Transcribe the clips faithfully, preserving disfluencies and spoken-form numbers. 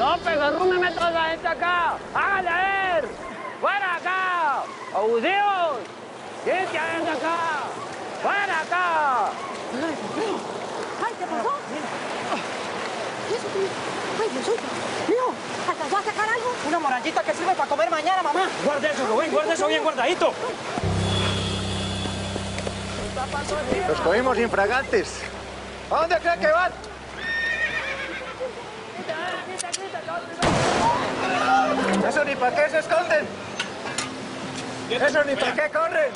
No, pero arrúmeme toda la gente acá. ¡Hágale a ver! ¡Fuera acá! ¡Audios! ¿Quién que venga acá? ¡Fuera acá! ¡Ay, qué pasó! ¿Qué es eso, tío? ¡Ay, me asusta! Mijo, ¿alcanzó a sacar algo? Una morallita que sirve para comer mañana, mamá. Guarda eso, Rubén, guarda eso bien guardadito. Los cogimos infragantes. ¿A dónde creen que van? Eso ni para qué se esconden. Eso ni para qué corren.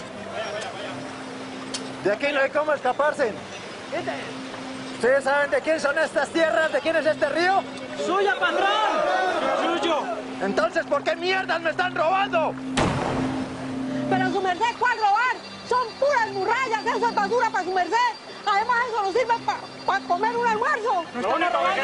De aquí no hay cómo escaparse. ¿Ustedes saben de quién son estas tierras? ¿De quién es este río? ¡Suya, patrón! ¡Suyo! Entonces, ¿por qué mierdas me están robando? Pero su merced, ¿cuál robar? Son puras murallas, eso es basura para su merced. Además, eso nos sirve para pa comer un almuerzo. ¡No están robando!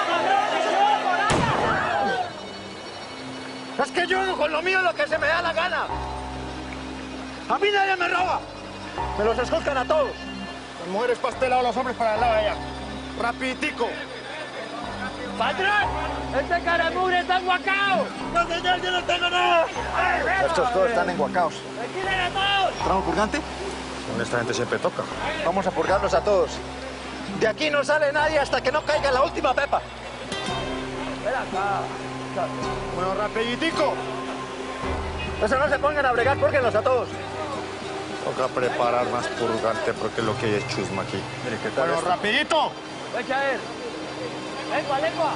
Es que yo hago con lo mío lo que se me da la gana. A mí nadie me roba. Me los escoltan a todos. Las mujeres para este lado, los hombres para el lado de allá. Rapiditico. ¡Patrón! ¡Este caramure está enguacao! ¡No, señor, yo no tengo nada! Estos todos están enguacaos. ¡Retiren a todos! ¿Tramo purgante? Con esta gente siempre toca. Vamos a purgarlos a todos. De aquí no sale nadie hasta que no caiga la última pepa. ¡Ven acá! Bueno, rapiditico. Eso no se pongan a bregar, púrguenlos a todos. Toca preparar más purgante porque lo que hay es chusma aquí. Mire, ¿qué tal? Bueno, esto? rapidito. ¡Echa a él! ¡Lengua, lengua!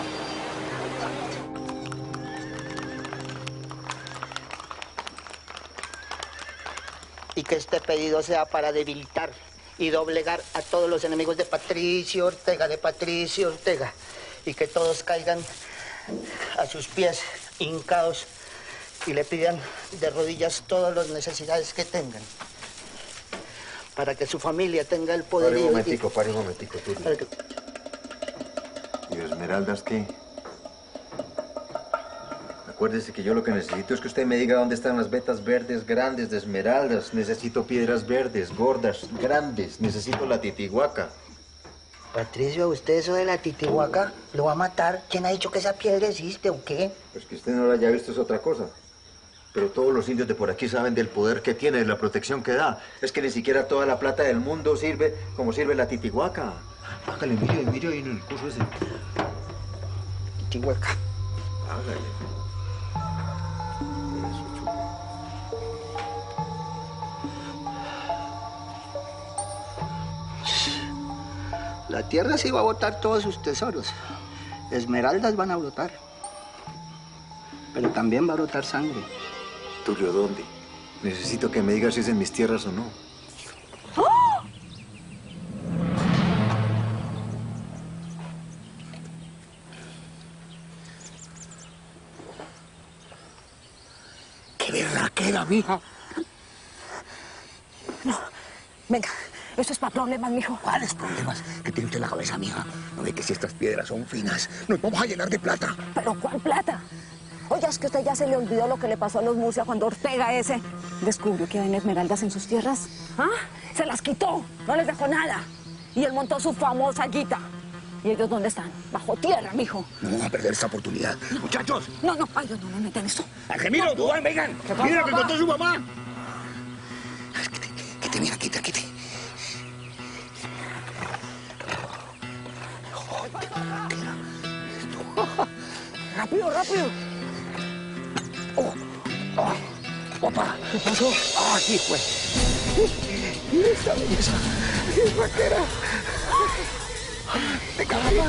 Y que este pedido sea para debilitar y doblegar a todos los enemigos de Patricio Ortega, de Patricio Ortega. Y que todos caigan a sus pies, hincados, y le pidan de rodillas todas las necesidades que tengan. Para que su familia tenga el poder. Pare un y- momentico, pare un momentico, tú. para que- ¿Y Esmeraldas qué? Acuérdese que yo lo que necesito es que usted me diga dónde están las vetas verdes grandes de esmeraldas. Necesito piedras verdes, gordas, grandes. Necesito la titihuaca. Patricio, ¿usted eso de la titihuaca lo va a matar? ¿Quién ha dicho que esa piedra existe o qué? Pues que usted no la haya visto es otra cosa. Pero todos los indios de por aquí saben del poder que tiene, de la protección que da. Es que ni siquiera toda la plata del mundo sirve como sirve la titihuaca. Hágale, mire, mire ahí en el curso ese. Titihuaca. Hágale. Eso, chulo. La tierra sí va a botar todos sus tesoros. Esmeraldas van a brotar. Pero también va a brotar sangre. Tulio, ¿dónde? Necesito que me digas si es en mis tierras o no. ¡Qué berraquera, mija! No, venga, eso es para problemas, mijo. ¿Cuáles problemas que tiene usted en la cabeza, mija? No ve que si estas piedras son finas, nos vamos a llenar de plata. ¿Pero cuál plata? Oye, es que a usted ya se le olvidó lo que le pasó a los Murcia cuando Ortega ese descubrió que había esmeraldas en sus tierras. ¿Ah? Se las quitó, no les dejó nada. Y él montó su famosa guita. ¿Y ellos dónde están? Bajo tierra, mijo. No vamos a perder esa oportunidad. Muchachos, No, no, ay, no, no, no metan esto. Argemiro, Dubán, vengan. pasa, Mira lo que papá? contó su mamá. Quítate, quítate, mira, quítate, quítate. Rápido, rápido. Oh, oh, papá. ¿Qué pasó? Ah, sí, pues. Mira esta belleza. ¡Qué vaquera! ¡De caballo!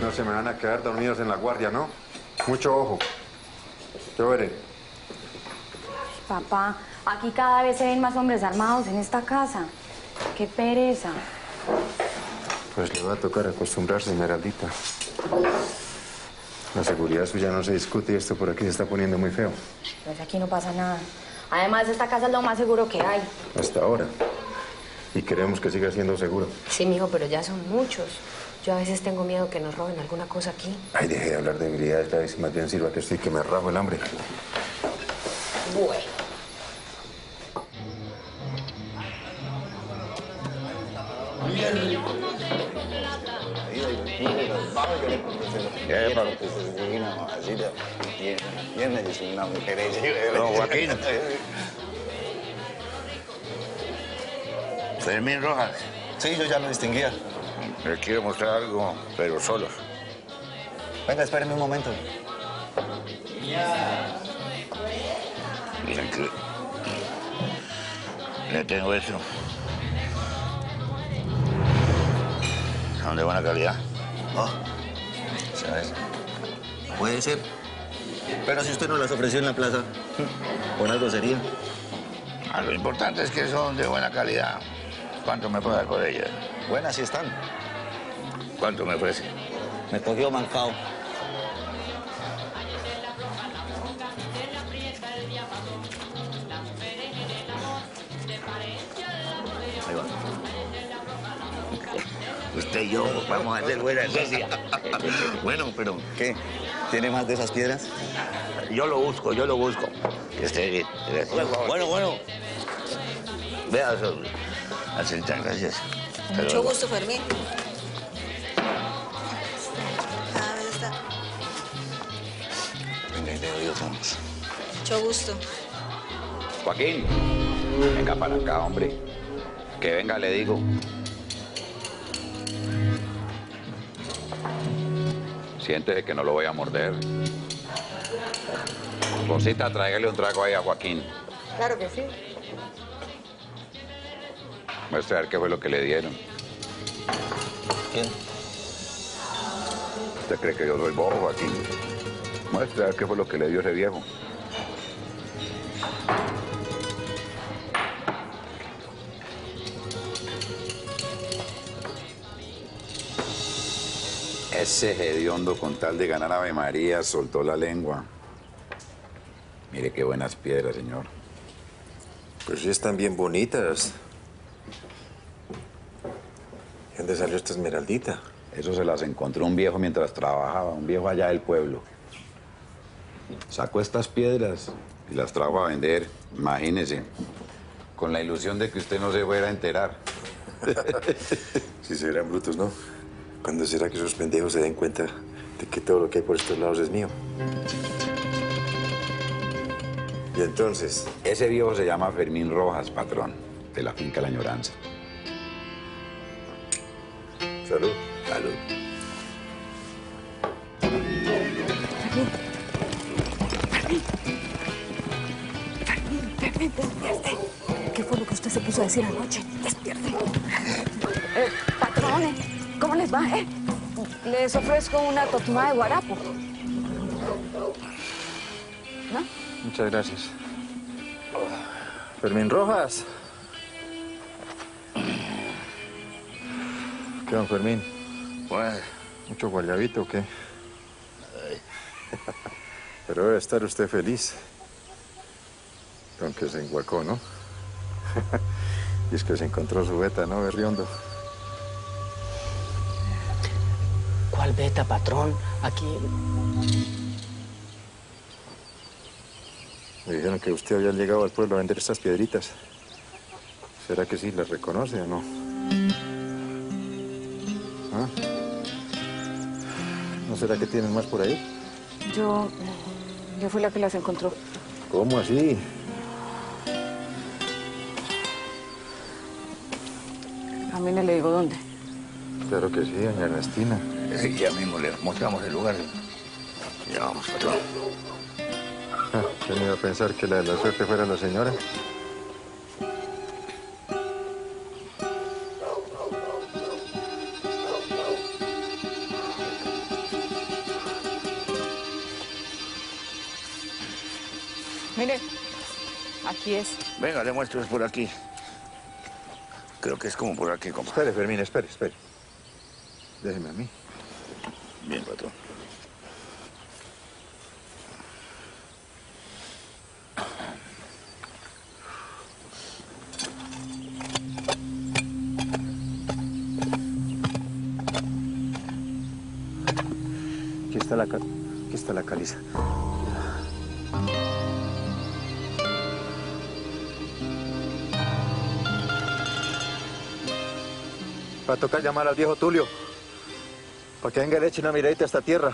no se me van a quedar dormidos en la guardia, ¿no? Mucho ojo. Chévere. Papá, aquí cada vez se ven más hombres armados en esta casa. Qué pereza. Pues le va a tocar acostumbrarse, Esmeraldita. La seguridad suya no se discute y esto por aquí se está poniendo muy feo. Pues aquí no pasa nada. Además, esta casa es lo más seguro que hay. Hasta ahora. Y queremos que siga siendo seguro. Sí, mijo, pero ya son muchos. Yo a veces tengo miedo que nos roben alguna cosa aquí. Ay, deje de hablar de debilidades, cada vez más bien sirva que estoy que me rajo el hambre. Bueno. Don Joaquín. Fermín Rojas. Sí, yo ya lo distinguía. Le quiero mostrar algo, pero solos. Venga, espérenme un momento. Miren que le tengo eso. Son de buena calidad. Oh, ¿sabes? Puede ser. Pero si usted no las ofreció en la plaza, por algo sería. Ah, lo importante es que son de buena calidad. ¿Cuánto me puede dar por ellas? Buenas sí están. ¿Cuánto me ofrece? Me cogió mancao. Ahí va. Usted y yo vamos a hacer buena socia. Bueno, pero ¿qué? ¿Tiene más de esas piedras? Yo lo busco, yo lo busco. Que esté bien. Gracias. Bueno, bueno. Vea, Acelita, gracias. Hasta Mucho luego. gusto, Fermín. Ah, ¿dónde está? Venga, y le doy otro más. Mucho gusto. Joaquín, venga para acá, hombre. Que venga, le digo. Siéntese que no lo voy a morder. Rosita, tráigale un trago ahí a Joaquín. Claro que sí. Muestre a ver qué fue lo que le dieron. ¿Quién? ¿Usted cree que yo soy bobo, Joaquín? Muestre a ver qué fue lo que le dio ese viejo. Ese hediondo, con tal de ganar Ave María, soltó la lengua. Mire qué buenas piedras, señor. Pues sí están bien bonitas. ¿De dónde salió esta esmeraldita? Eso se las encontró un viejo mientras trabajaba, un viejo allá del pueblo. Sacó estas piedras y las trajo a vender, imagínese, con la ilusión de que usted no se fuera a enterar. Si serán brutos, ¿no? ¿Cuándo será que esos pendejos se den cuenta de que todo lo que hay por estos lados es mío? Y entonces, Ese viejo se llama Fermín Rojas, patrón, de la finca La Añoranza. salud. Salud. Fermín, Fermín, despierte. ¿Qué fue lo que usted se puso a decir anoche? Despierte. Eh, patrones, ¿cómo les va, eh? Les ofrezco una totumada de guarapo. ¿No? Muchas gracias. Fermín Rojas. ¿Qué, don Fermín? Bueno, ¿Mucho guayabito o qué? Pero debe estar usted feliz. Aunque se enguacó, ¿no? Y es que se encontró su beta, ¿no, Berriondo? ¿Cuál beta, patrón? Aquí... Me dijeron que usted había llegado al pueblo a vender estas piedritas. ¿Será que sí las reconoce o no? ¿Ah? ¿No será que tienen más por ahí? Yo... yo fui la que las encontró. ¿Cómo así? A mí no le digo dónde. Claro que sí, doña Ernestina. eh, ya mismo le mostramos el lugar. Ya vamos, patrón. Ah, ¿quién iba a pensar que la de la suerte fuera la señora? Mire, aquí es. Venga, le muestro, es por aquí. Creo que es como por aquí, compa. Espere, Fermín, espere, espere. Déjeme a mí. Bien, patrón. Aquí está la, ca- aquí está la caliza. Va a tocar llamar al viejo Tulio para que venga y le eche una miradita a esta tierra.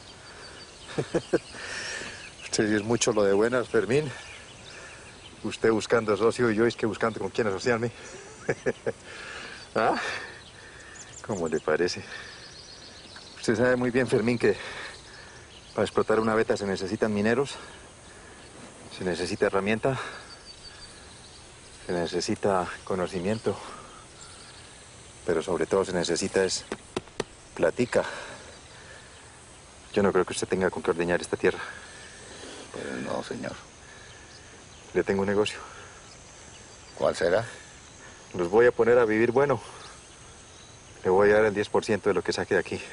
Usted es mucho lo de buenas, Fermín. Usted buscando socio y yo es que buscando con quién asociarme. ¿Ah? ¿Cómo le parece? Usted sabe muy bien, Fermín, que para explotar una beta se necesitan mineros, se necesita herramienta, se necesita conocimiento, pero sobre todo se necesita es platica. Yo no creo que usted tenga con qué ordeñar esta tierra. Pues no, señor. Le tengo un negocio. ¿Cuál será? Los voy a poner a vivir bueno. Le voy a dar el diez por ciento de lo que saque de aquí.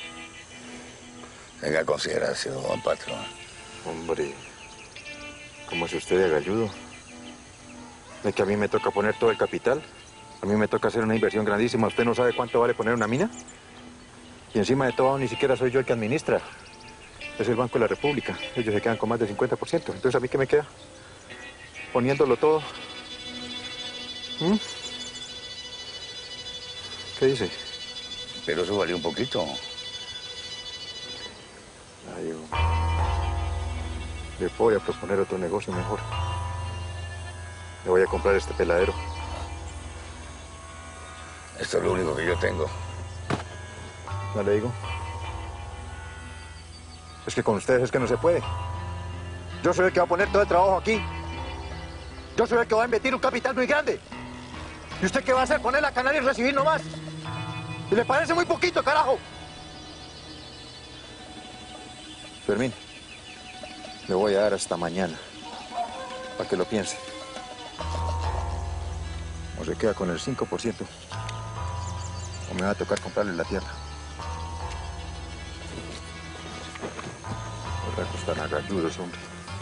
Tenga consideración, patrón. Hombre, ¿cómo si usted de galludo? ¿De que a mí me toca poner todo el capital? A mí me toca hacer una inversión grandísima. ¿Usted no sabe cuánto vale poner una mina? Y encima de todo, ni siquiera soy yo el que administra. Es el Banco de la República. Ellos se quedan con más del cincuenta por ciento. Entonces, ¿a mí qué me queda? Poniéndolo todo. ¿Mm? ¿Qué dice? Pero eso valió un poquito. Ay, yo... Le voy a proponer otro negocio mejor. Le voy a comprar este peladero. Esto es lo único que yo tengo. ¿No le digo? Es que con ustedes es que no se puede. Yo soy el que va a poner todo el trabajo aquí. Yo soy el que va a invertir un capital muy grande. ¿Y usted qué va a hacer? ¿Poner la canal y recibir nomás? ¿Y le parece muy poquito, carajo? Fermín, le voy a dar hasta mañana para que lo piense. O se queda con el cinco por ciento o me va a tocar comprarle la tierra. Los racos están agalludos, hombre.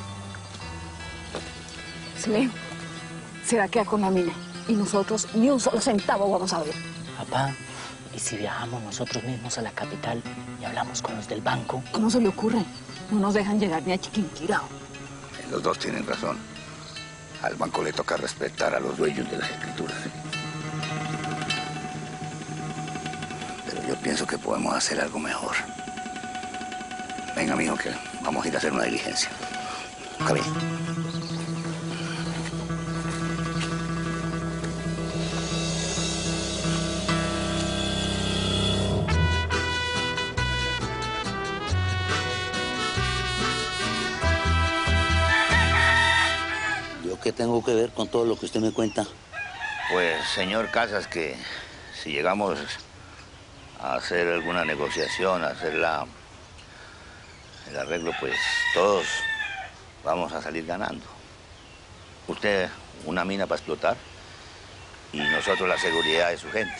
Sí, se va a quedar con la mina. Y nosotros ni un solo centavo vamos a ver. Papá, ¿y si viajamos nosotros mismos a la capital y hablamos con los del banco? ¿Cómo se le ocurre? No nos dejan llegar ni a Chiquinquirá. Los dos tienen razón. Al banco le toca respetar a los dueños de las escrituras. Pero yo pienso que podemos hacer algo mejor. Venga, mijo, que vamos a ir a hacer una diligencia. Camine. ¿Qué tengo que ver con todo lo que usted me cuenta? Pues, señor Casas, que si llegamos a hacer alguna negociación, a hacer la, el arreglo, pues todos vamos a salir ganando. Usted una mina para explotar y nosotros la seguridad de su gente.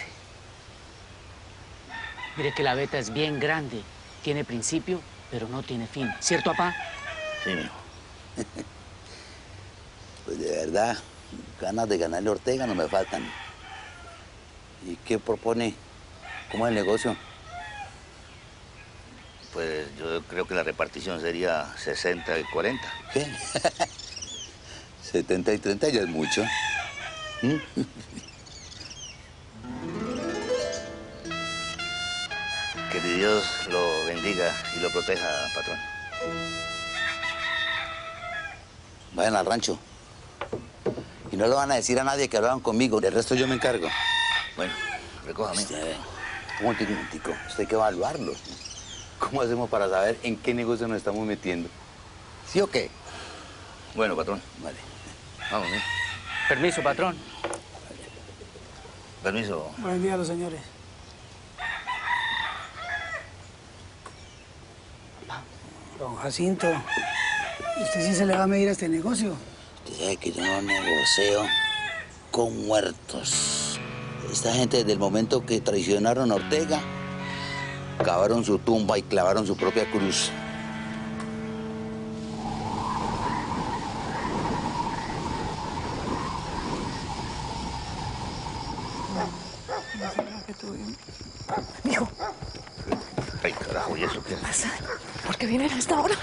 Mire que la beta es bien grande, tiene principio, pero no tiene fin. ¿Cierto, papá? Sí, mijo. Pues de verdad, ganas de ganarle a Ortega no me faltan. ¿Y qué propone? ¿Cómo es el negocio? Pues yo creo que la repartición sería sesenta y cuarenta. ¿Qué? setenta y treinta ya es mucho. ¿Mm? Que Dios lo bendiga y lo proteja, patrón. Vayan al rancho. Y no le van a decir a nadie que hablaban conmigo. Del resto yo me encargo. Bueno, recójame. Usted, un momentico, un momentico. Usted hay que evaluarlo. ¿Cómo hacemos para saber en qué negocio nos estamos metiendo? ¿Sí o qué? Bueno, patrón. Vale. Vamos, ¿eh? Permiso, patrón. Permiso. Buenos días, los señores. Don Jacinto, ¿Usted sí se le va a medir a este negocio? Usted sabe que yo no negocio con muertos. Esta gente, desde el momento que traicionaron a Ortega, cavaron su tumba y clavaron su propia cruz. Mijo. Ay, carajo, ¿y eso qué? ¿Qué pasa? ¿Por qué vienen a esta hora?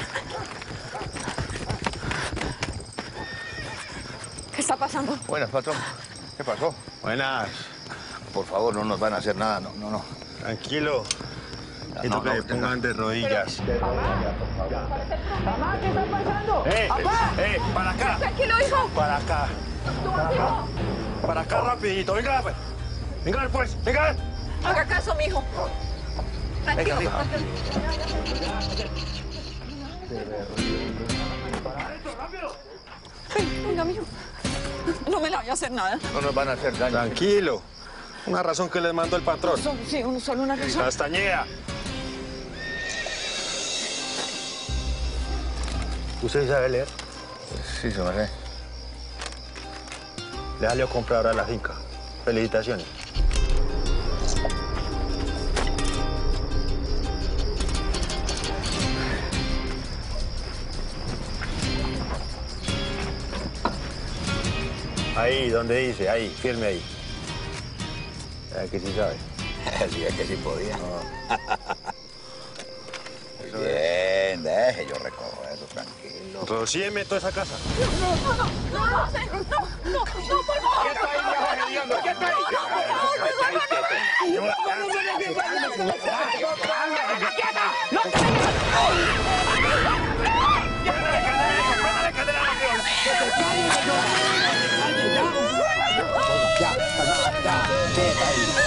¿Qué está pasando? Buenas, patrón. ¿Qué pasó? Buenas. Por favor, no nos van a hacer nada, no, no, no. Tranquilo. Ya, Y no, tú que no, se pongan de rodillas. Mamá, ¿qué está pasando? ¡Eh! ¡Papá! ¡Eh! ¡Para acá! Tranquilo, hijo. ¡Para acá! ¡Para acá! ¡Para acá rapidito! ¡Venga, pues! ¡Venga, pues! ¡Venga! Haga caso, mijo. Tranquilo. Venga, Ven, venga, mijo. No me la vaya a hacer nada. No nos van a hacer daño. Tranquilo. Una razón que les mandó el patrón. Solo- sí, uno- solo una razón. Castañeda. ¿Usted sabe leer? Sí, se me sé. Le salió a comprar ahora la finca. Felicitaciones. Ahí, donde dice, ahí, firme ahí. Ya que sí sabe. Sí, es que sí podía. Muy bien, deje, yo recojo eso, tranquilo. Rocíeme toda esa casa. No, no, no, no, no, sé. no, no, no, por favor. ¿Qué está ahí, viejo hediondo? ¿Qué está ahí? Ya, calma, ya, quieta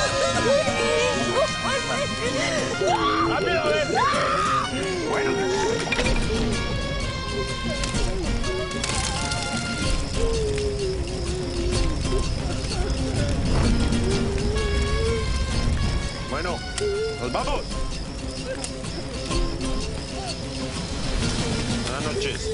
¡Rápido, a ver! Bueno. Bueno, nos vamos. Buenas noches.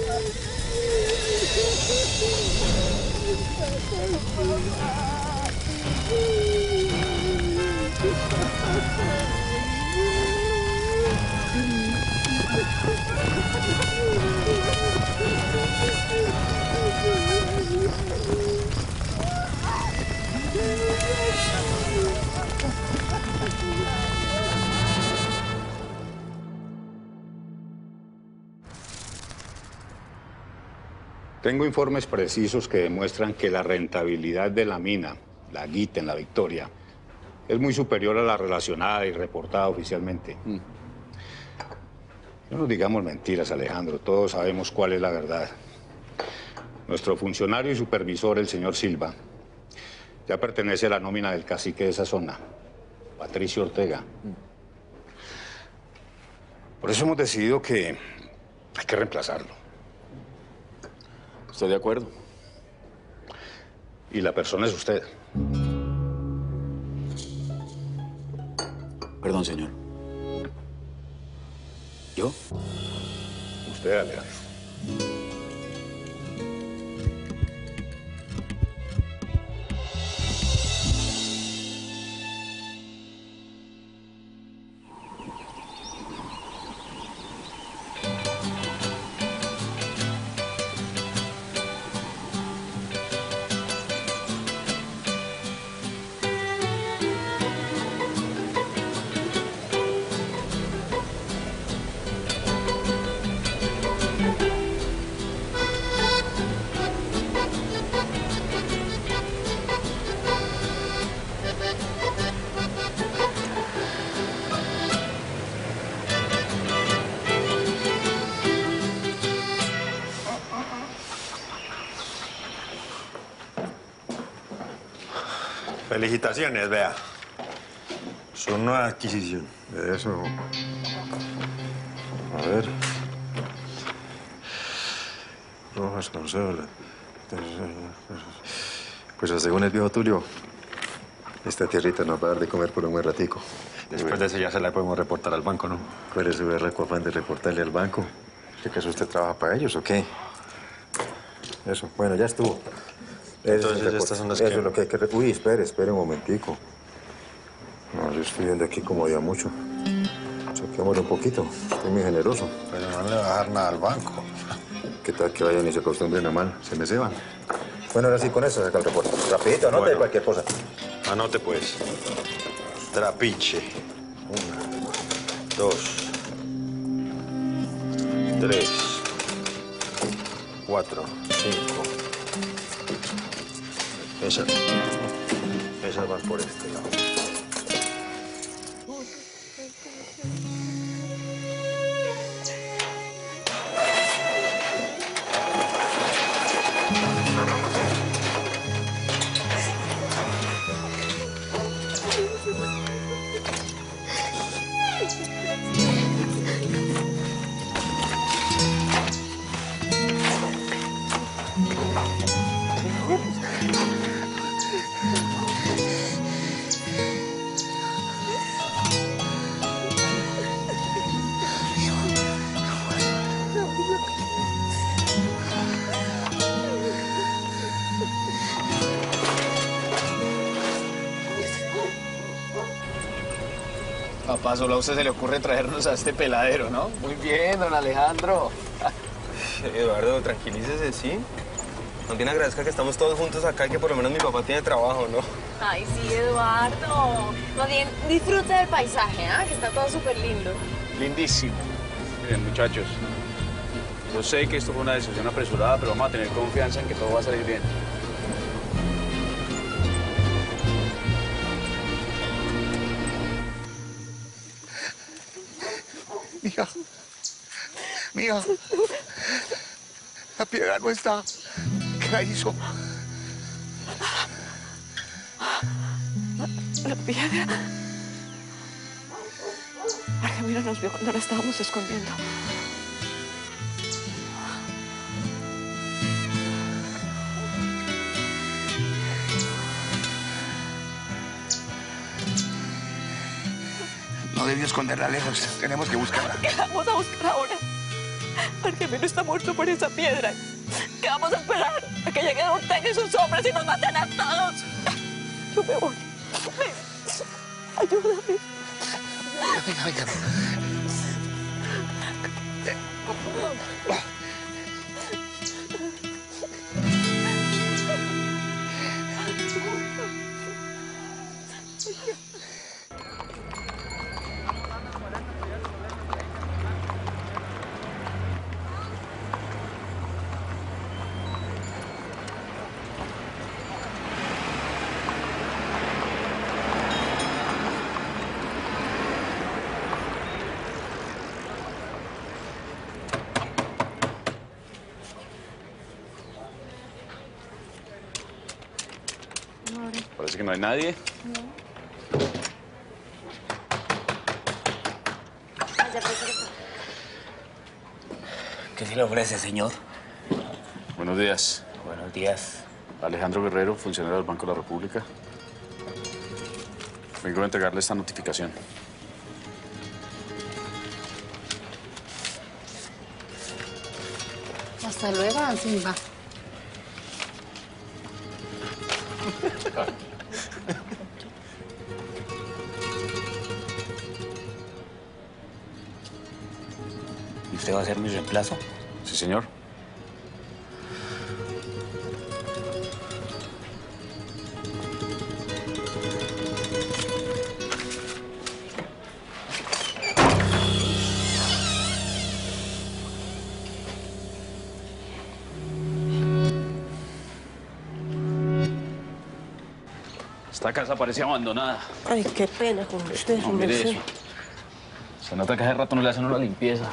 Tengo informes precisos que demuestran que la rentabilidad de la mina, la guita en La Victoria, es muy superior a la relacionada y reportada oficialmente. Mm. No nos digamos mentiras, Alejandro. Todos sabemos cuál es la verdad. Nuestro funcionario y supervisor, el señor Silva, ya pertenece a la nómina del cacique de esa zona, Patricio Ortega. Por eso hemos decidido que hay que reemplazarlo. Estoy de acuerdo. Y la persona es usted. Perdón, señor. ¿Yo? Usted, Alejandro. Felicitaciones, vea. Su nueva adquisición. Eso. A ver. Rojas, Consola. Pues según el viejo Tulio, esta tierrita nos va a dar de comer por un buen ratico. Después de eso ya se la podemos reportar al banco, ¿no? ¿Cuál es su berraco afán de reportarle al banco? ¿Que acaso usted trabaja para ellos o qué? Eso, bueno, ya estuvo. Ese Entonces, es el estas son las Eso que... es lo que hay que... Uy, espere, espere un momentico. No, yo estoy viendo aquí como de a mucho. Saquémosle un poquito. Estoy muy generoso. Pero no le va a dar nada al banco. ¿Qué tal que vayan y se acostumbren a mal? Se me ceban. Bueno, ahora sí, con eso saca el reporte. Rapidito, anote Bueno. cualquier cosa. Anote, pues. Trapiche. Una, dos, tres, cuatro, cinco. Esas, esas van por este lado. Papá, solo a usted se le ocurre traernos a este peladero, ¿no? Muy bien, don Alejandro. Eduardo, tranquilícese, ¿sí? Más bien agradezca que estamos todos juntos acá y que por lo menos mi papá tiene trabajo, ¿no? Ay, sí, Eduardo. Más bien, disfrute del paisaje, ¿ah? Que está todo súper lindo. Lindísimo. Miren, muchachos, yo sé que esto fue una decisión apresurada, pero vamos a tener confianza en que todo va a salir bien. Mija, mija, la piedra no está. ¿Qué la hizo? La piedra. Argemiro nos vio cuando la estábamos escondiendo. No debió esconderla lejos. Tenemos que buscarla. ¿Qué vamos a buscar ahora? Argemiro está muerto por esa piedra. ¿Qué vamos a esperar? A que lleguen Ortega y sus hombres y nos maten a todos. Yo me voy. Ayúdame. Venga, venga. Parece que no hay nadie. ¿Qué se le ofrece, señor? Buenos días. Buenos días. Alejandro Guerrero, funcionario del Banco de la República. Vengo a entregarle esta notificación. Hasta luego, Simba. ¿Y usted va a ser mi reemplazo? Sí, señor. Esta casa parece abandonada. Ay, qué pena con usted, No, su mire merced. eso. Se nota que hace rato no le hacen una limpieza.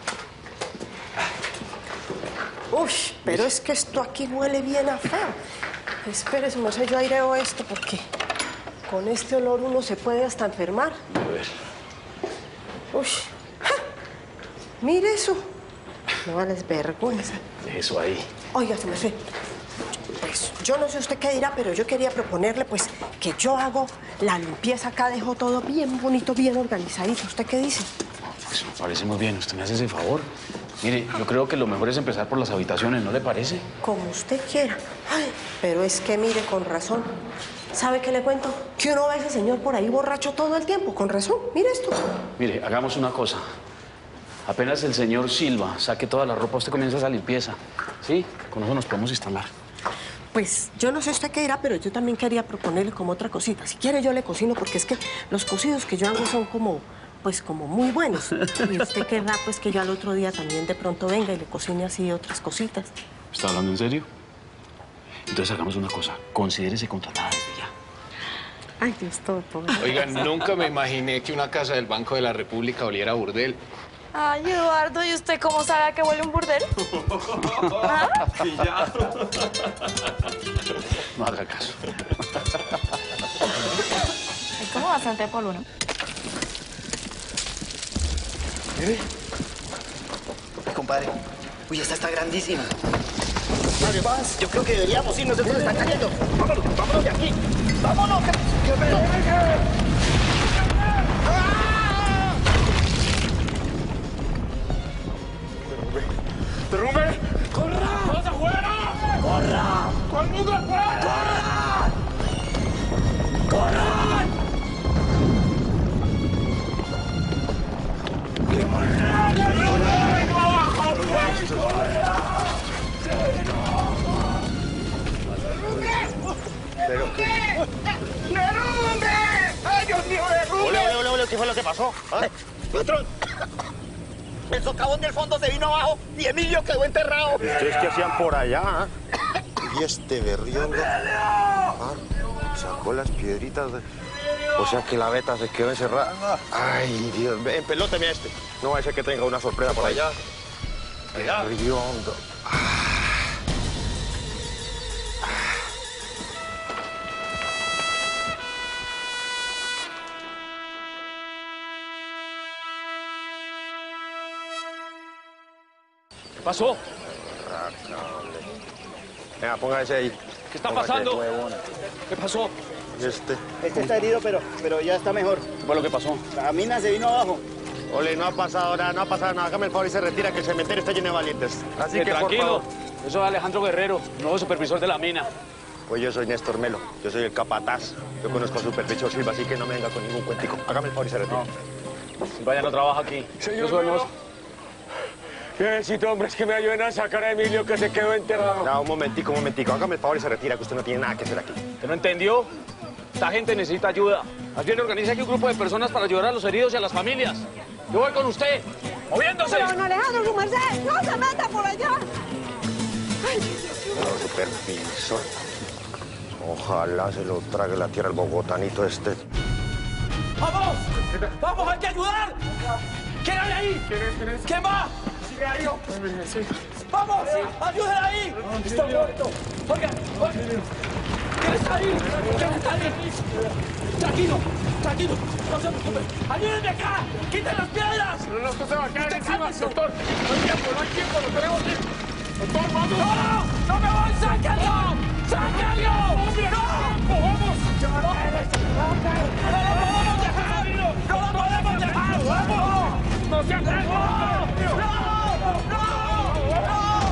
Uy, pero es que esto aquí huele bien a feo. Espere, su merced, yo aireo esto porque con este olor uno se puede hasta enfermar. A ver. Uy, ¡ja! Mire eso. No vale vergüenza. Deje eso ahí. Oiga, su merced, pues yo no sé usted qué dirá, pero yo quería proponerle pues que yo hago la limpieza acá, dejo todo bien bonito, bien organizadito. ¿Usted qué dice? Pues me parece muy bien. ¿Usted me hace ese favor? Mire, yo creo que lo mejor es empezar por las habitaciones, ¿no le parece? Como usted quiera. Ay, pero es que mire, con razón. ¿Sabe qué le cuento? Que uno ve a ese señor por ahí borracho todo el tiempo. Con razón. Mire esto. Mire, hagamos una cosa. Apenas el señor Silva saque toda la ropa, usted comienza esa limpieza. ¿Sí? Con eso nos podemos instalar. Pues yo no sé usted qué dirá, pero yo también quería proponerle como otra cosita. Si quiere yo le cocino, porque es que los cocidos que yo hago son como, pues como muy buenos. Y usted querrá pues que yo al otro día también de pronto venga y le cocine así otras cositas. ¿Está hablando en serio? Entonces hagamos una cosa, considérese contratada desde ya. Ay, Dios todo, pobre. Oigan, nunca me imaginé que una casa del Banco de la República oliera a burdel. Ay, Eduardo, ¿y usted cómo sabe a qué huele un burdel? ¿Ah? Sí, ya. No haga caso. Es como bastante polvo, ¿no? ¿Eh? Ay, compadre. Uy, esta está grandísima. ¿Dónde vas? Yo creo que deberíamos irnos, el sol está cayendo. Vámonos, vámonos de aquí. Vámonos, que... que me... ¡Derrumbe! ¡Corra! ¡Todos afuera! ¡Corra! ¡Todo el mundo afuera! ¡Corra! ¡Corran! ¡Corra! ¡Derrumbe! ¡Abajo! ¡Corra! Pero qué... ¡Derrumbe! ¡Ay, Dios mío, derrumbe! Ole, ole, ole, ole, ¿qué fue lo que pasó? ¿Ah? Patrón, el socavón del fondo se vino abajo y Emilio quedó enterrado. ¿Ustedes qué hacían por allá? Y este berriondo ah, sacó las piedritas. De... O sea que la beta se quedó encerrada. Ay, Dios, ven, pelóteme a este. No vaya a ser que tenga una sorpresa por allá. Allá. Berriondo. ¿Qué pasó? Venga, póngase ahí. ¿Qué está Póngase, pasando? huevón. ¿Qué pasó? Este. Este está herido, pero, pero ya está mejor. ¿Qué fue lo que pasó? La mina se vino abajo. Ole, no ha pasado nada, no ha pasado nada. Hágame el favor y se retira, que el cementerio está lleno de valientes. Así Sí, que, tranquilo. por favor. Eso es Alejandro Guerrero, nuevo supervisor de la mina. Pues yo soy Néstor Melo, yo soy el capataz. Yo conozco al supervisor Silva, así que no me venga con ningún cuentico. Hágame el favor y se retira. Silva ya no trabaja aquí. Señor Yo soy Melo. hermoso. Necesito hombres que me ayuden a sacar a Emilio, que se quedó enterrado. No, un momentico, un momentico. Hágame el favor y se retira, que usted no tiene nada que hacer aquí. ¿Usted no entendió? Esta gente necesita ayuda. Más bien organiza aquí un grupo de personas para ayudar a los heridos y a las familias. Yo voy con usted. ¡Moviéndose! Pero, don Alejandro, su merced, no se meta por allá. No, supervisor. Ojalá se lo trague la tierra el bogotanito este. ¡Vamos! ¡Vamos, hay que ayudar! ¿Quién hay ahí? ¿Quién es? ¿Quién es? ¿Quién va? Sigue ahí. ¡Vamos! ¡Ayuden ahí! ¡Está muerto! Oigan, oigan. ¿Quién está ahí? ¿Quién está ahí? Tranquilo, tranquilo. No se preocupen. ¡Ayúdenme acá! ¡Quiten las piedras! No nos se va a caer encima, doctor. No hay tiempo, no hay tiempo. Lo tenemos que... Doctor, vamos. ¡No! ¡No me voy! ¡Sáquenlo! ¡Sáquenlo! ¡No! ¡Vamos! ¡No lo podemos dejar! ¡No lo podemos dejar! ¡Vamos! ¡No se atreve! ¡No! ¡No! ¡No!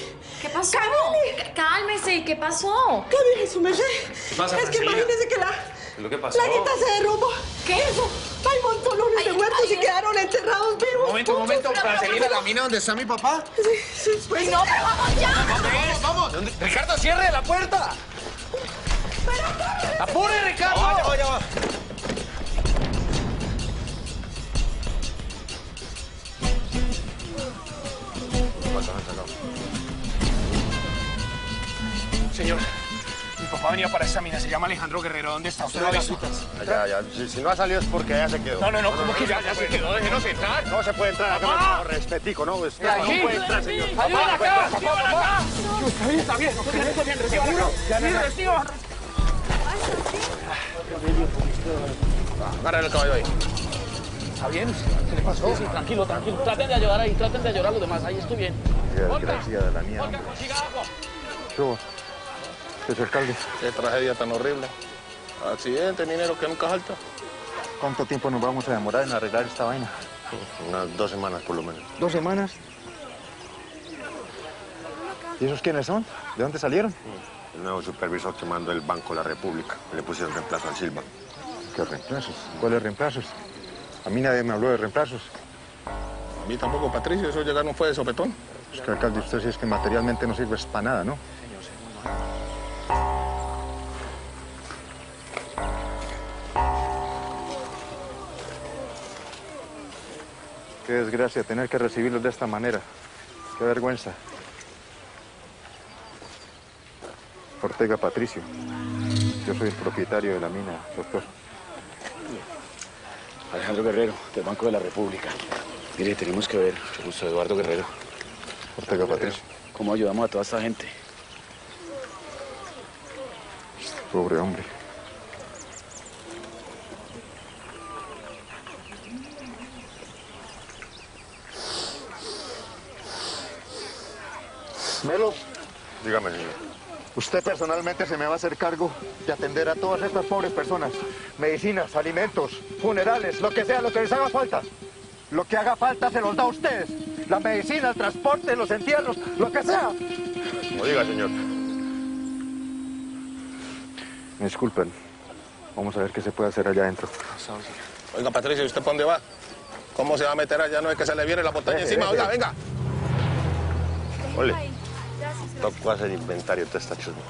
¿Qué pasó? ¡Camili! Cálmese, ¿qué pasó? Camili, su merced. ¿Qué pasa, Es que Francina? imagínese que la... ¿Qué es lo que pasó? La guita se derrumbó. ¿Qué? Eso. Hay montones de muertos y quedaron enterrados vivos. Un momento, un momento, Pero, Francelina, pero, ¿la mina donde está mi papá? Sí, sí, pues. Ay, no, pero vamos ya. Vamos, vamos, vamos. Ricardo, cierre la puerta. ¡Apure, Ricardo! Ya va, ya va. Señor, mi papá venía para esta mina, se llama Alejandro Guerrero. ¿Dónde está? ¿Usted lo ha visto? Ya, ya. Si, si no ha salido es porque ya se quedó. No, no, no, ¿cómo que ya, ya se quedó? Déjenos entrar. No se puede entrar acá, ¡Papá! no, respetico, ¿no? Usted Aquí. no puede entrar, señor. ¡Ayúdame Papá, acá! papá, ¡Ayúdame papá. acá! Está bien, está bien. Está bien, está bien. Reciban acá. Sí, reciban. Agarra el caballo ahí. ¿Está bien? ¿Qué le pasó? Sí, sí, tranquilo, tranquilo. Traten de ayudar ahí, traten de ayudar a los demás. Ahí estoy bien. Qué desgracia de la mía. Olga, consiga agua. Yo, señor alcalde. Qué tragedia tan horrible. Accidente, minero que nunca falta. ¿Cuánto tiempo nos vamos a demorar en arreglar esta vaina? Unas dos semanas por lo menos. ¿Dos semanas? ¿Y esos quiénes son? ¿De dónde salieron? El nuevo supervisor que mandó el Banco de la República. Le pusieron reemplazo al Silva. ¿Qué reemplazos? ¿Cuáles reemplazos? A mí nadie me habló de reemplazos. A mí tampoco, Patricio. Eso llegaron fue de sopetón. Es que, alcalde, usted sí es que materialmente no sirve para nada, ¿no? Qué desgracia tener que recibirlos de esta manera. Qué vergüenza. Ortega Patricio. Yo soy el propietario de la mina, doctor. Alejandro Guerrero, del Banco de la República. Mire, tenemos que ver. Mucho gusto, Eduardo Guerrero. Ortega Patricio. ¿Cómo ayudamos a toda esta gente? Pobre hombre. Melo. Dígame, señor. Usted personalmente se me va a hacer cargo de atender a todas estas pobres personas. Medicinas, alimentos, funerales, lo que sea, lo que les haga falta. Lo que haga falta se los da a ustedes. La medicina, el transporte, los entierros, lo que sea. Como diga, señor. Me disculpen. Vamos a ver qué se puede hacer allá adentro. Oiga, Patricio, ¿y usted para dónde va? ¿Cómo se va a meter allá? No es que se le viene la montaña Eh, encima. eh, Oiga, eh. venga. Ole. Tocó hacer inventario de esta chusma.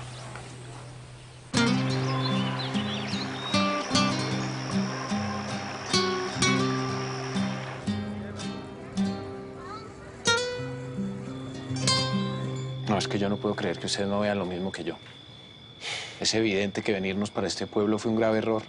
No, es que yo no puedo creer que ustedes no vean lo mismo que yo. Es evidente que venirnos para este pueblo fue un grave error.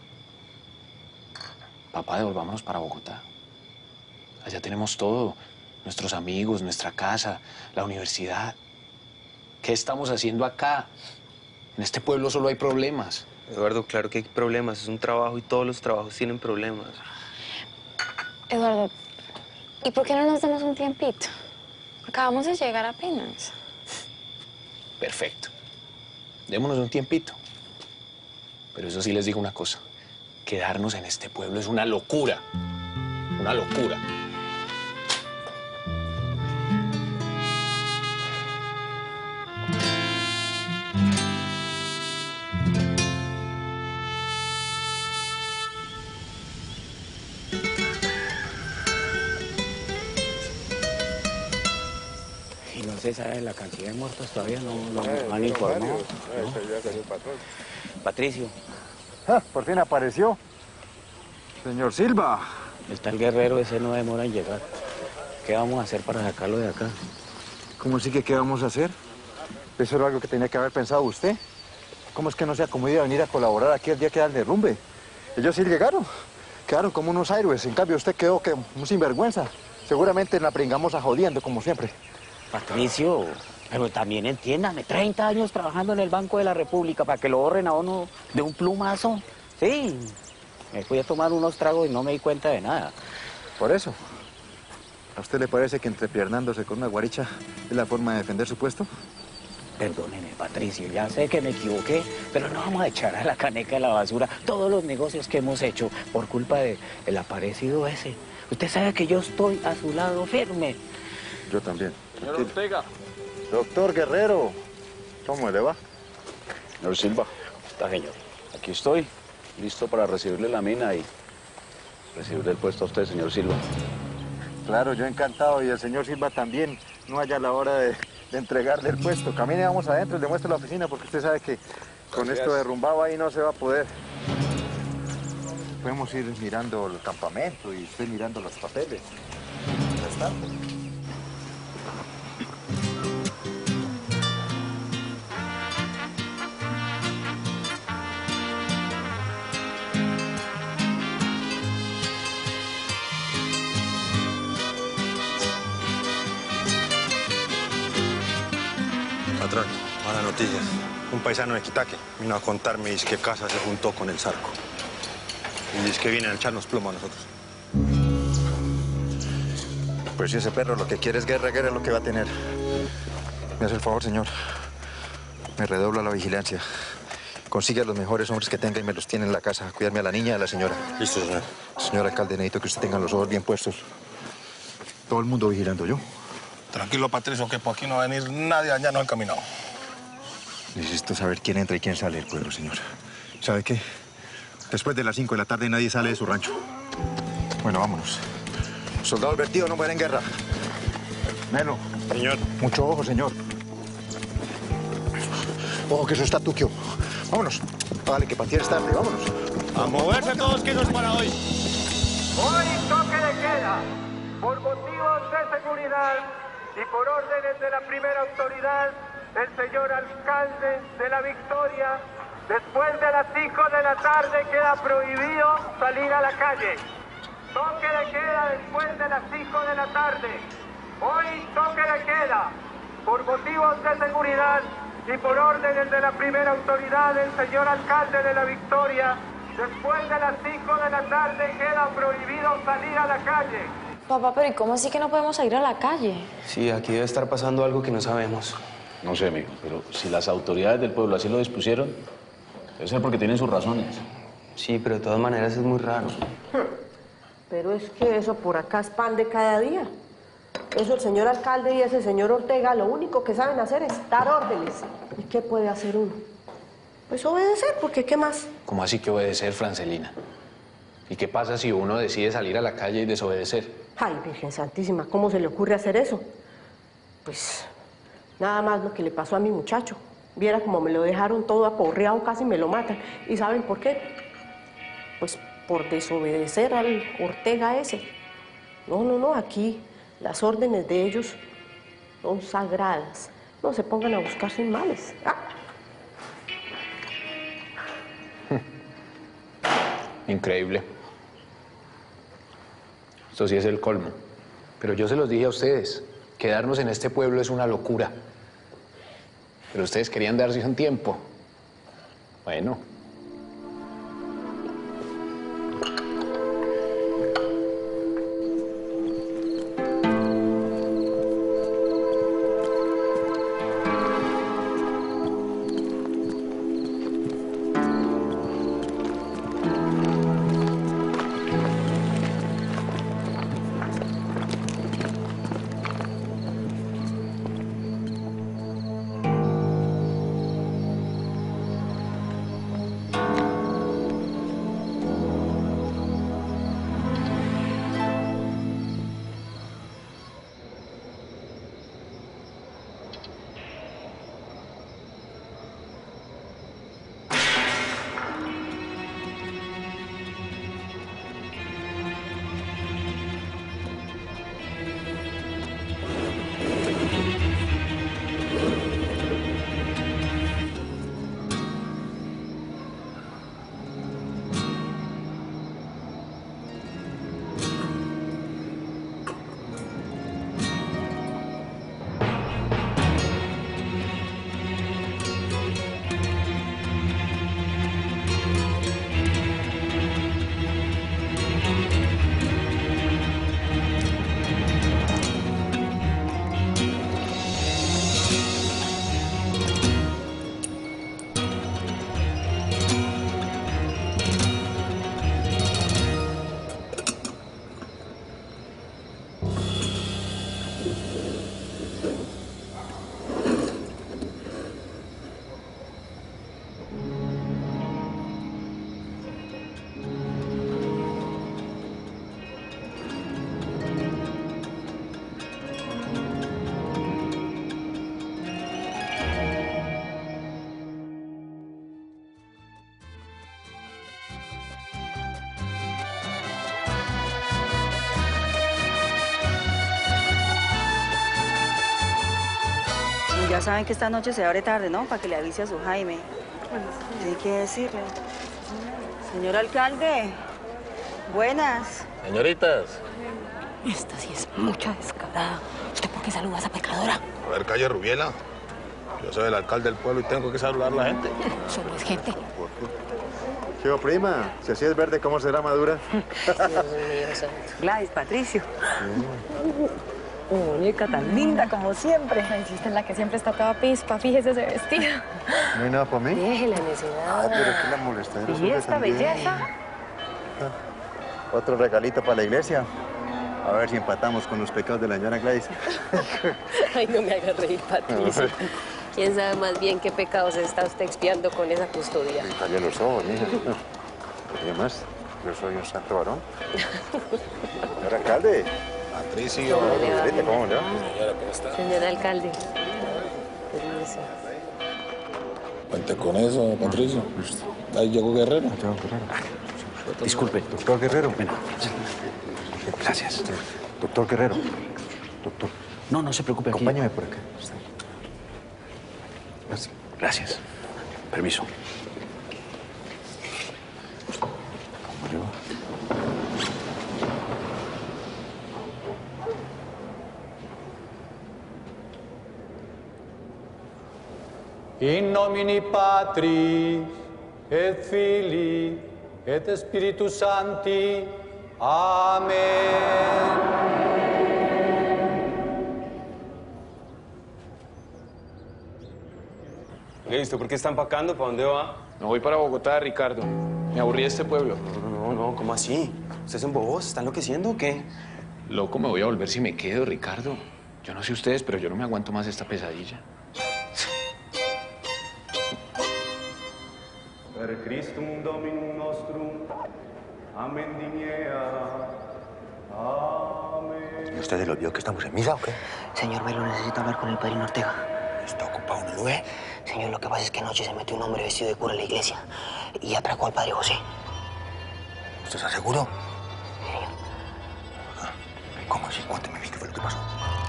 Papá, devolvámonos para Bogotá. Allá tenemos todo. Nuestros amigos, nuestra casa, la universidad. ¿Qué estamos haciendo acá? En este pueblo solo hay problemas. Eduardo, claro que hay problemas. Es un trabajo y todos los trabajos tienen problemas. Eduardo, ¿y por qué no nos damos un tiempito? Acabamos de llegar apenas. Perfecto. Démonos un tiempito. Pero eso sí les digo una cosa. Quedarnos en este pueblo es una locura. Una locura. Y no se sabe la cantidad de muertos todavía, no lo han informado. ¿No? Patricio. Ah, por fin apareció. Señor Silva. Está el guerrero, ese no demora en llegar. ¿Qué vamos a hacer para sacarlo de acá? ¿Cómo así que qué vamos a hacer? Eso era algo que tenía que haber pensado usted. ¿Cómo es que no se acomodó a venir a colaborar aquí el día que da el derrumbe? Ellos sí llegaron. Quedaron como unos héroes. En cambio, usted quedó que un sinvergüenza. Seguramente la pringamos a jodiendo, como siempre. Patricio, pero también entiéndame, treinta años trabajando en el Banco de la República para que lo borren a uno de un plumazo. Sí, me fui a tomar unos tragos y no me di cuenta de nada. Por eso. ¿A usted le parece que entrepiernándose con una guaricha es la forma de defender su puesto? Perdóneme, Patricio, ya sé que me equivoqué, pero no vamos a echar a la caneca de la basura todos los negocios que hemos hecho por culpa del aparecido ese. Usted sabe que yo estoy a su lado firme. Yo también. Señor Ortega, Doctor Guerrero, ¿cómo le va? Señor Silva. Está, señor. Aquí estoy, listo para recibirle la mina y recibirle el puesto a usted, señor Silva. Claro, yo encantado, y el señor Silva también. No haya la hora de, de entregarle el puesto. Camine, vamos adentro y le muestro la oficina, porque usted sabe que con Gracias. esto derrumbado ahí no se va a poder. Podemos ir mirando el campamento y usted mirando los papeles. Ya está. Patrón, malas noticias. Un paisano de Quitaque vino a contarme dice que Casa se juntó con el Zarco. Y dice que vienen a echarnos plomo a nosotros. Pues si ese perro lo que quiere es guerra, guerra es lo que va a tener. Me hace el favor, señor. Me redobla la vigilancia. Consigue a los mejores hombres que tenga y me los tiene en la casa. Cuidarme a la niña y a la señora. Listo, señor. Señor alcalde, necesito que usted tenga los ojos bien puestos. Todo el mundo vigilando, ¿yo? Tranquilo, Patricio, que por aquí no va a venir nadie allá, no han caminado. Necesito saber quién entra y quién sale del pueblo, señor. ¿Sabe qué? Después de las cinco de la tarde nadie sale de su rancho. Bueno, vámonos. Soldado advertido, no muere en guerra. Melo. Señor. Mucho ojo, señor. Ojo, que eso está tuquio. Vámonos. Vale, que partir es tarde, vámonos. A moverse todos, que eso es para hoy. Hoy toque de queda. Por motivos de seguridad y por órdenes de la primera autoridad, el señor alcalde de La Victoria, después de las cinco de la tarde queda prohibido salir a la calle. Toque de queda después de las cinco de la tarde. Hoy toque de queda. Por motivos de seguridad y por órdenes de la primera autoridad, el señor alcalde de La Victoria, después de las cinco de la tarde queda prohibido salir a la calle. Papá, pero ¿y cómo así que no podemos salir a la calle? Sí, aquí debe estar pasando algo que no sabemos. No sé, amigo, pero si las autoridades del pueblo así lo dispusieron, debe ser porque tienen sus razones. Sí, pero de todas maneras es muy raro. Pero es que eso por acá es pan de cada día. Eso el señor alcalde y ese señor Ortega lo único que saben hacer es dar órdenes. ¿Y qué puede hacer uno? Pues obedecer, porque ¿qué más? ¿Cómo así que obedecer, Francelina? ¿Y qué pasa si uno decide salir a la calle y desobedecer? Ay, Virgen Santísima, ¿cómo se le ocurre hacer eso? Pues nada más lo que le pasó a mi muchacho. Viera como me lo dejaron todo aporreado, casi me lo matan. ¿Y saben por qué? Pues por desobedecer al Ortega ese. No, no, no, aquí las órdenes de ellos son sagradas. No se pongan a buscar sus males. Ah. Increíble. Esto sí es el colmo. Pero yo se los dije a ustedes, quedarnos en este pueblo es una locura. Pero ustedes querían darse un tiempo. Bueno. Ya saben que esta noche se abre tarde, ¿no? Para que le avise a su Jaime. Hay que decirle. Señor alcalde, buenas. Señoritas. Esta sí es mucha descarada. ¿Usted por qué saluda a esa pecadora? A ver, calle Rubiela. Yo soy el alcalde del pueblo y tengo que saludar a la gente. Eso no es gente. ¿Qué prima? Si así es verde, ¿cómo será madura? Dios mío, santo. Gladys, Patricio. Muñeca tan linda como siempre. La insiste en la que siempre está toda pispa. Fíjese ese vestido. ¿No hay nada para mí? Deje la necesidad. Ay, pero qué la molestadera. ¿Y esta belleza? Otro regalito para la iglesia. A ver si empatamos con los pecados de la señora Gladys. Ay, no me haga reír, Patricio. ¿Quién sabe más bien qué pecados está usted expiando con esa custodia? Calle los ojos, mija. ¿Y además? Yo soy un santo varón. Señor alcalde. Patricio. ¿Cómo le va? Señorita, ¿cómo le va? Señora, ¿cómo está? Señor alcalde. Permiso. Cuente con eso, Patricio. Ahí llegó Guerrero. Llegó Guerrero. Disculpe. Doctor Guerrero. Bueno, gracias. Doctor Guerrero. Doctor. No, no se preocupe. Aquí. Acompáñame por acá. Gracias. Gracias. Permiso. ¿Cómo le va? In nomine Patris et Filii et Spiritus Sancti. Amén. ¿Listo? ¿Por qué está empacando? ¿Para dónde va? No voy para Bogotá, Ricardo. Me aburrí de este pueblo. No, no, no, ¿cómo así? ¿Usted se embobó? ¿Se está enloqueciendo o qué? Loco me voy a volver si me quedo, Ricardo. Yo no sé ustedes, pero yo no me aguanto más esta pesadilla. Per Christum Dominum nostrum. Amén dignea. Amén. ¿Y usted se lo vio que estamos en misa o qué? Señor Melo, necesito hablar con el padrino Ortega. ¿Está ocupado, no lo ve? Señor, lo que pasa es que anoche se metió un hombre vestido de cura a la iglesia y atracó al padre José. ¿Usted está seguro? ¿Cómo así? Cuénteme qué fue lo que pasó.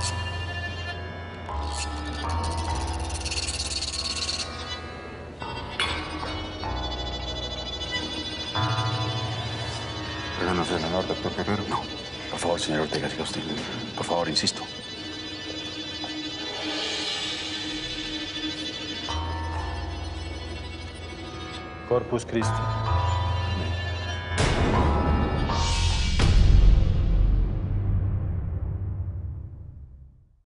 Háganos el honor, doctor Guerrero. No. Por favor, señor Ortega, siga usted. Por favor, insisto. Corpus Christi.